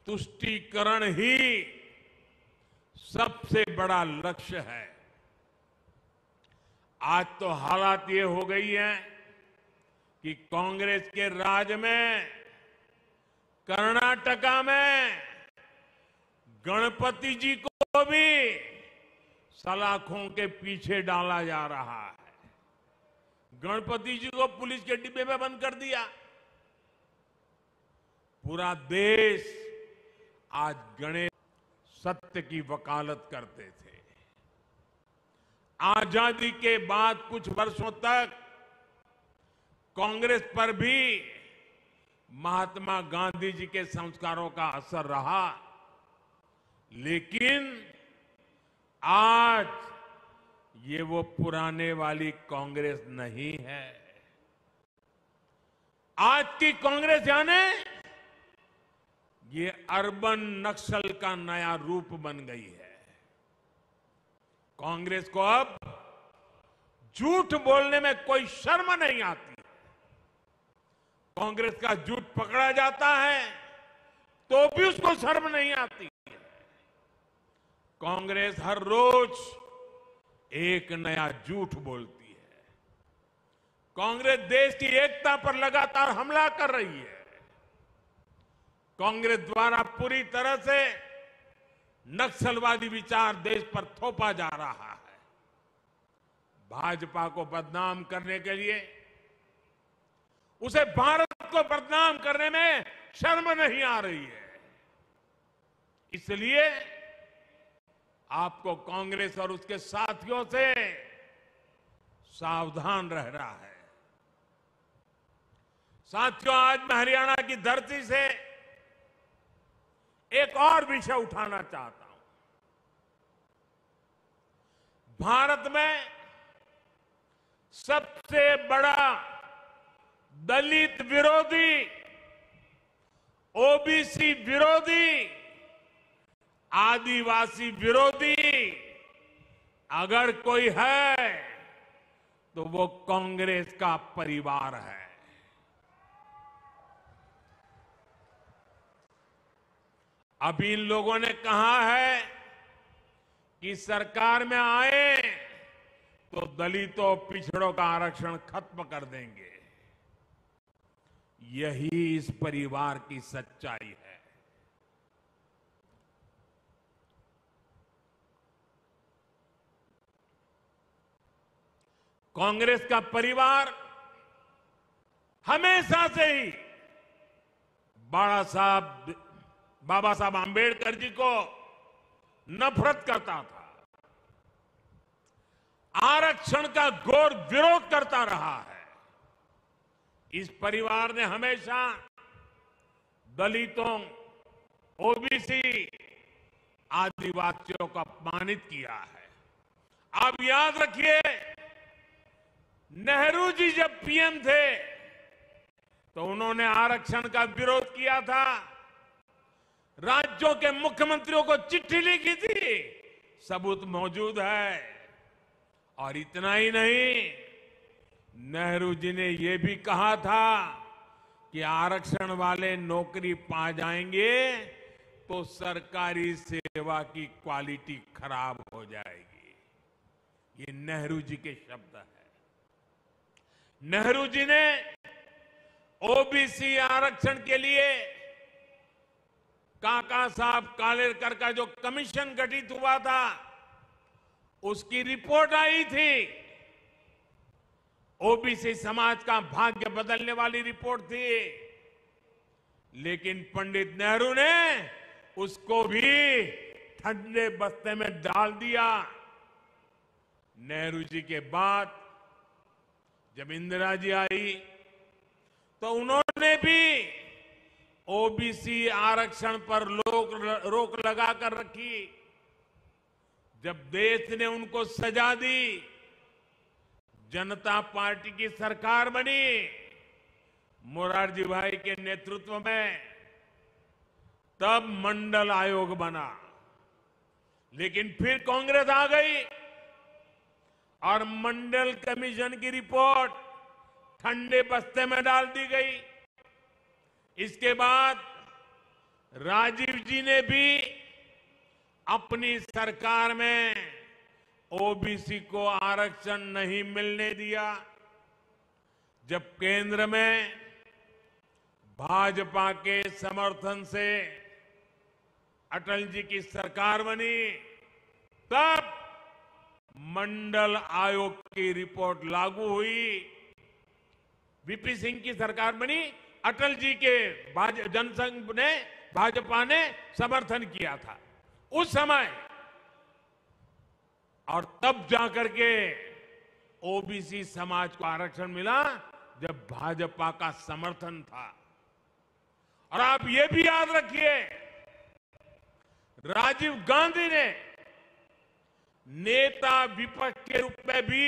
तुष्टीकरण ही सबसे बड़ा लक्ष्य है। आज तो हालात ये हो गई है कि कांग्रेस के राज में कर्नाटका में गणपति जी को भी सलाखों के पीछे डाला जा रहा है। गणपति जी को पुलिस के डिब्बे में बंद कर दिया। पूरा देश आज गणेश सत्य की वकालत करते थे। आजादी के बाद कुछ वर्षों तक कांग्रेस पर भी महात्मा गांधी जी के संस्कारों का असर रहा, लेकिन आज ये वो पुराने वाली कांग्रेस नहीं है। आज की कांग्रेस यानी ये अर्बन नक्सल का नया रूप बन गई है। कांग्रेस को अब झूठ बोलने में कोई शर्म नहीं आती। कांग्रेस का झूठ पकड़ा जाता है तो भी उसको शर्म नहीं आती। कांग्रेस हर रोज एक नया झूठ बोलती है। कांग्रेस देश की एकता पर लगातार हमला कर रही है। कांग्रेस द्वारा पूरी तरह से नक्सलवादी विचार देश पर थोपा जा रहा है। भाजपा को बदनाम करने के लिए, उसे भारत को बदनाम करने में शर्म नहीं आ रही है। इसलिए आपको कांग्रेस और उसके साथियों से सावधान रहना है। साथियों, आज मैं हरियाणा की धरती से एक और विषय उठाना चाहता हूं। भारत में सबसे बड़ा दलित विरोधी, ओबीसी विरोधी, आदिवासी विरोधी अगर कोई है तो वो कांग्रेस का परिवार है। अभी इन लोगों ने कहा है कि सरकार में आए तो दलितों पिछड़ों का आरक्षण खत्म कर देंगे। यही इस परिवार की सच्चाई है। कांग्रेस का परिवार हमेशा से ही बाबा साहब आंबेडकर जी को नफरत करता था, आरक्षण का घोर विरोध करता रहा है। इस परिवार ने हमेशा दलितों, ओबीसी, आदिवासियों को अपमानित किया है। आप याद रखिए, नेहरू जी जब पीएम थे तो उन्होंने आरक्षण का विरोध किया था। राज्यों के मुख्यमंत्रियों को चिट्ठी लिखी थी, सबूत मौजूद है। और इतना ही नहीं, नेहरू जी ने यह भी कहा था कि आरक्षण वाले नौकरी पा जाएंगे तो सरकारी सेवा की क्वालिटी खराब हो जाएगी। ये नेहरू जी के शब्द हैं। नेहरू जी ने ओबीसी आरक्षण के लिए काका साहब कालेलकर का जो कमीशन गठित हुआ था, उसकी रिपोर्ट आई थी। ओबीसी समाज का भाग्य बदलने वाली रिपोर्ट थी, लेकिन पंडित नेहरू ने उसको भी ठंडे बस्ते में डाल दिया। नेहरू जी के बाद जब इंदिरा जी आई तो उन्होंने भी ओबीसी आरक्षण पर रोक लगा कर रखी। जब देश ने उनको सजा दी, जनता पार्टी की सरकार बनी मोरारजी भाई के नेतृत्व में, तब मंडल आयोग बना। लेकिन फिर कांग्रेस आ गई और मंडल कमीशन की रिपोर्ट ठंडे बस्ते में डाल दी गई। इसके बाद राजीव जी ने भी अपनी सरकार में ओबीसी को आरक्षण नहीं मिलने दिया। जब केंद्र में भाजपा के समर्थन से अटल जी की सरकार बनी, तब मंडल आयोग की रिपोर्ट लागू हुई। वीपी सिंह की सरकार बनी, अटल जी के जनसंघ ने, भाजपा ने समर्थन किया था उस समय, और तब जाकर के ओबीसी समाज को आरक्षण मिला जब भाजपा का समर्थन था। और आप ये भी याद रखिए, राजीव गांधी ने नेता विपक्ष के रूप में भी,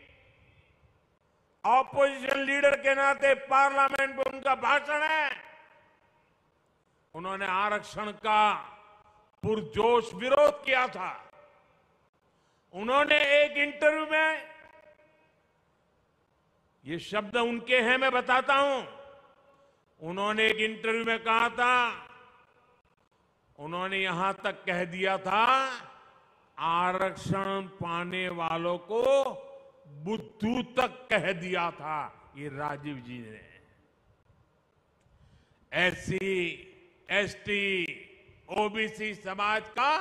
ऑपोजिशन लीडर के नाते पार्लियामेंट में उनका भाषण है, उन्होंने आरक्षण का पुरजोश विरोध किया था। उन्होंने एक इंटरव्यू में, ये शब्द उनके हैं, मैं बताता हूं, उन्होंने एक इंटरव्यू में कहा था, उन्होंने यहां तक कह दिया था, आरक्षण पाने वालों को बुद्धू तक कह दिया था ये राजीव जी ने। एससी, एसटी, ओबीसी समाज का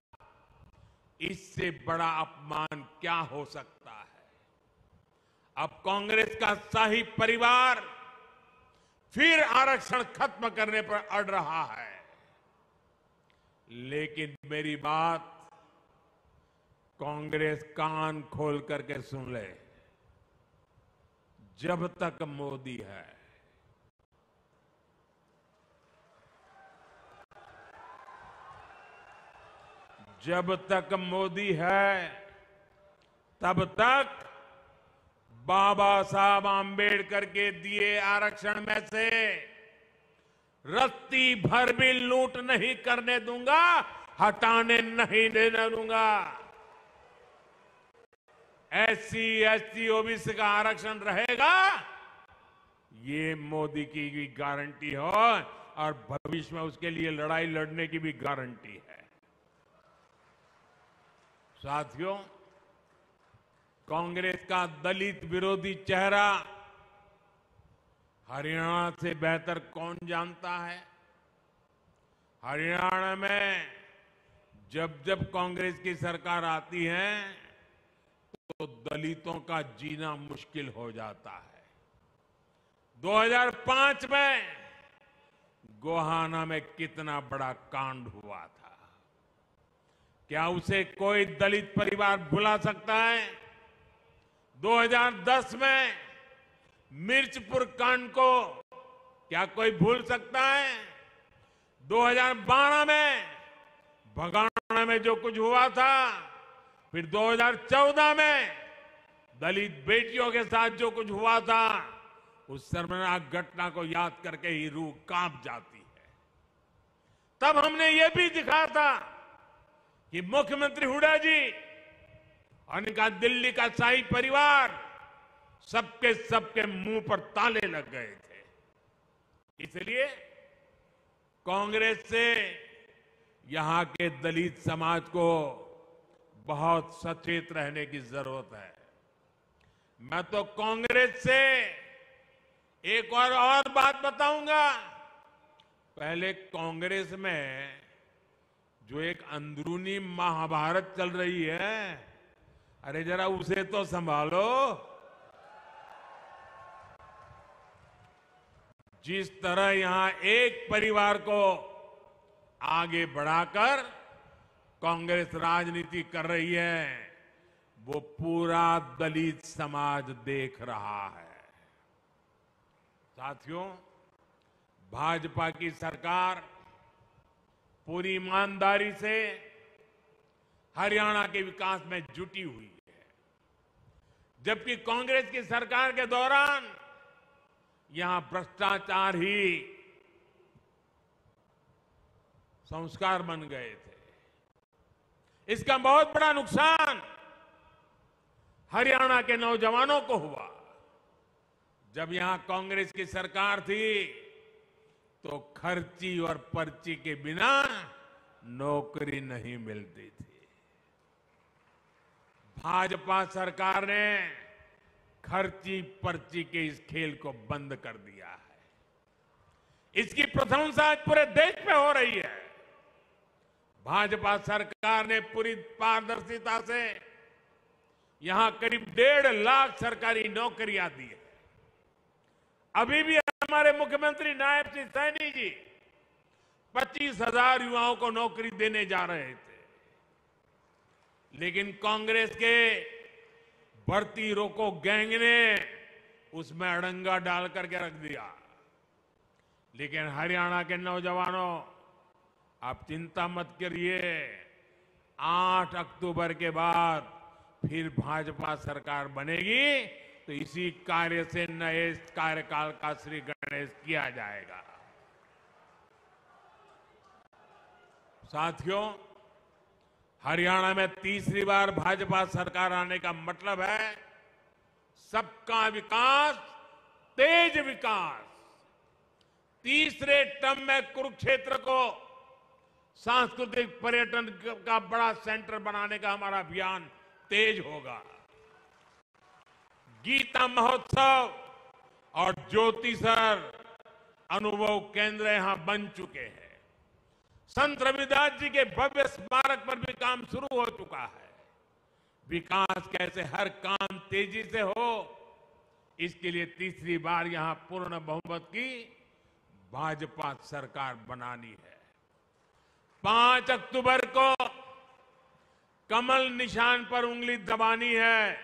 इससे बड़ा अपमान क्या हो सकता है। अब कांग्रेस का शाही परिवार फिर आरक्षण खत्म करने पर अड़ रहा है। लेकिन मेरी बात कांग्रेस कान खोल करके सुन ले, जब तक मोदी है, जब तक मोदी है, तब तक बाबा साहब आंबेडकर के दिए आरक्षण में से रत्ती भर भी लूट नहीं करने दूंगा, हटाने नहीं देने दूंगा। एससी, एसटी, ओबीसी का आरक्षण रहेगा, ये मोदी की भी गारंटी हो, और भविष्य में उसके लिए लड़ाई लड़ने की भी गारंटी है। साथियों, कांग्रेस का दलित विरोधी चेहरा हरियाणा से बेहतर कौन जानता है। हरियाणा में जब जब कांग्रेस की सरकार आती है तो दलितों का जीना मुश्किल हो जाता है। 2005 में गोहाना में कितना बड़ा कांड हुआ था, क्या उसे कोई दलित परिवार भुला सकता है? 2010 में मिर्चपुर कांड को क्या कोई भूल सकता है? 2012 में भगाना में जो कुछ हुआ था, फिर 2014 में दलित बेटियों के साथ जो कुछ हुआ था, उस शर्मनाक घटना को याद करके ही रूह कांप जाती है। तब हमने ये भी दिखा था कि मुख्यमंत्री हुड्डा जी और इनका दिल्ली का शाही परिवार सबके मुंह पर ताले लग गए थे। इसलिए कांग्रेस से यहां के दलित समाज को बहुत सचेत रहने की जरूरत है। मैं तो कांग्रेस से एक और बात बताऊंगा। पहले कांग्रेस में जो एक अंदरूनी महाभारत चल रही है, अरे जरा उसे तो संभालो। जिस तरह यहां एक परिवार को आगे बढ़ाकर कांग्रेस राजनीति कर रही है, वो पूरा दलित समाज देख रहा है। साथियों, भाजपा की सरकार पूरी ईमानदारी से हरियाणा के विकास में जुटी हुई है, जबकि कांग्रेस की सरकार के दौरान यहां भ्रष्टाचार ही संस्कार बन गए थे। इसका बहुत बड़ा नुकसान हरियाणा के नौजवानों को हुआ। जब यहां कांग्रेस की सरकार थी तो खर्ची और पर्ची के बिना नौकरी नहीं मिलती थी। भाजपा सरकार ने खर्ची पर्ची के इस खेल को बंद कर दिया है। इसकी प्रशंसा आज पूरे देश में हो रही है। भाजपा सरकार ने पूरी पारदर्शिता से यहां करीब 1.5 लाख सरकारी नौकरियां दी है। अभी भी हमारे मुख्यमंत्री नायब सिंह सैनी जी 25,000 युवाओं को नौकरी देने जा रहे थे, लेकिन कांग्रेस के भर्ती रोको गैंग ने उसमें अड़ंगा डाल करके रख दिया। लेकिन हरियाणा के नौजवानों, आप चिंता मत करिए, 8 अक्टूबर के बाद फिर भाजपा सरकार बनेगी तो इसी कार्य से नए कार्यकाल का श्री गणेश किया जाएगा। साथियों, हरियाणा में तीसरी बार भाजपा सरकार आने का मतलब है सबका विकास, तेज विकास। तीसरे टर्म में कुरुक्षेत्र को सांस्कृतिक पर्यटन का बड़ा सेंटर बनाने का हमारा अभियान तेज होगा। गीता महोत्सव और ज्योतिसर अनुभव केंद्र यहां बन चुके हैं। संत रविदास जी के भव्य स्मारक पर भी काम शुरू हो चुका है। विकास कैसे हर काम तेजी से हो, इसके लिए तीसरी बार यहां पूर्ण बहुमत की भाजपा सरकार बनानी है। 5 अक्टूबर को कमल निशान पर उंगली दबानी है।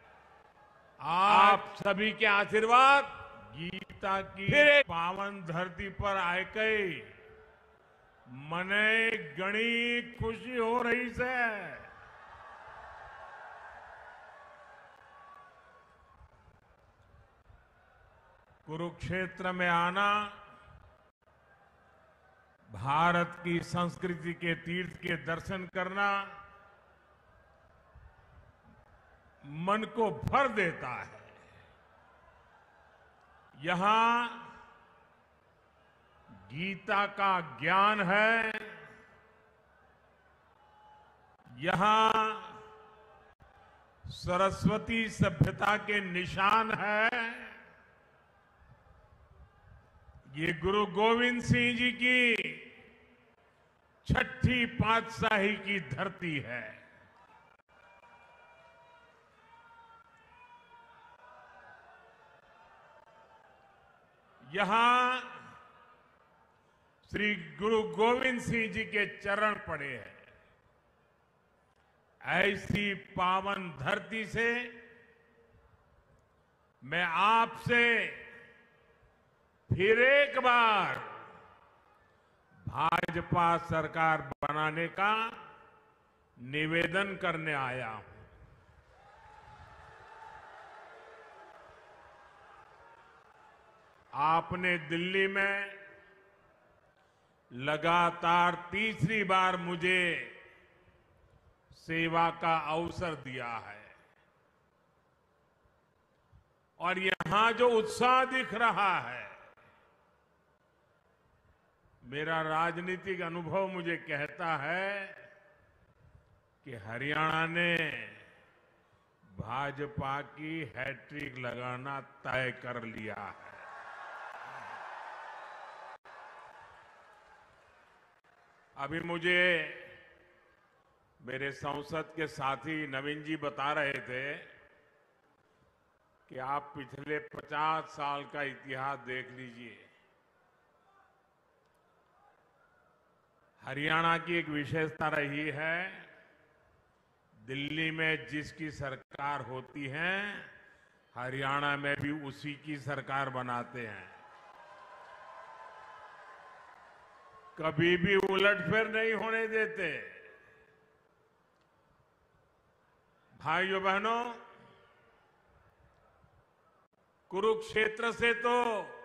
आप सभी के आशीर्वाद गीता की पावन धरती पर आके मने घणी खुशी हो रही से। कुरुक्षेत्र में आना भारत की संस्कृति के तीर्थ के दर्शन करना मन को भर देता है। यहां गीता का ज्ञान है, यहां सरस्वती सभ्यता के निशान है। ये गुरु गोविंद सिंह जी की 6ठी पातशाही की धरती है। यहां श्री गुरु गोविंद सिंह जी के चरण पड़े हैं। ऐसी पावन धरती से मैं आपसे फिर एक बार भाजपा सरकार बनाने का निवेदन करने आया हूं। आपने दिल्ली में लगातार तीसरी बार मुझे सेवा का अवसर दिया है और यहां जो उत्साह दिख रहा है, मेरा राजनीतिक अनुभव मुझे कहता है कि हरियाणा ने भाजपा की हैट्रिक लगाना तय कर लिया है। अभी मुझे मेरे संसद के साथी नवीन जी बता रहे थे कि आप पिछले 50 साल का इतिहास देख लीजिए। हरियाणा की एक विशेषता रही है, दिल्ली में जिसकी सरकार होती है हरियाणा में भी उसी की सरकार बनाते हैं। कभी भी उलटफेर नहीं होने देते। भाइयों बहनों, कुरुक्षेत्र से तो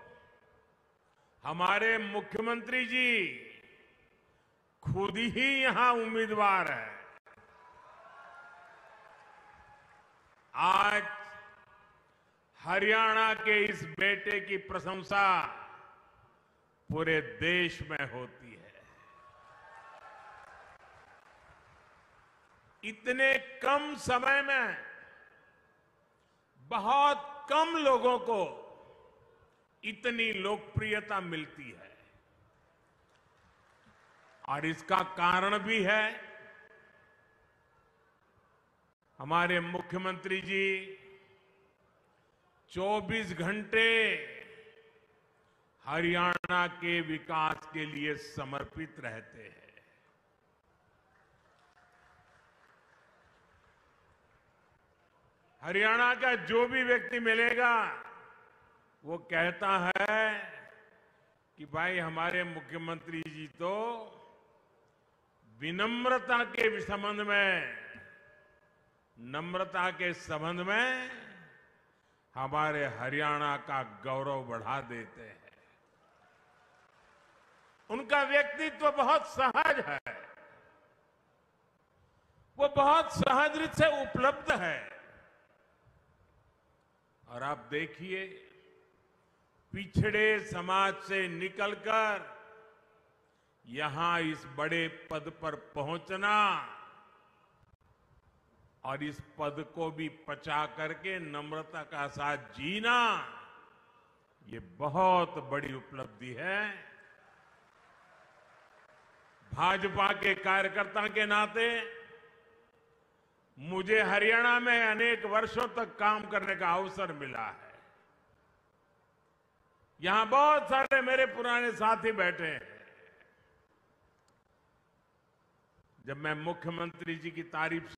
हमारे मुख्यमंत्री जी खुद ही यहां उम्मीदवार है। आज हरियाणा के इस बेटे की प्रशंसा पूरे देश में होती है। इतने कम समय में बहुत कम लोगों को इतनी लोकप्रियता मिलती है और इसका कारण भी है हमारे मुख्यमंत्री जी 24 घंटे हरियाणा के विकास के लिए समर्पित रहते हैं। हरियाणा का जो भी व्यक्ति मिलेगा वो कहता है कि भाई हमारे मुख्यमंत्री जी तो विनम्रता के संबंध में, नम्रता के संबंध में हमारे हरियाणा का गौरव बढ़ा देते हैं। उनका व्यक्तित्व बहुत सहज है, वो बहुत सहज रूप से उपलब्ध है। और आप देखिए, पिछड़े समाज से निकलकर यहां इस बड़े पद पर पहुंचना और इस पद को भी पचा करके नम्रता का साथ जीना, ये बहुत बड़ी उपलब्धि है। भाजपा के कार्यकर्ता के नाते मुझे हरियाणा में अनेक वर्षों तक काम करने का अवसर मिला है। यहां बहुत सारे मेरे पुराने साथी बैठे हैं। जब मैं मुख्यमंत्री जी की तारीफ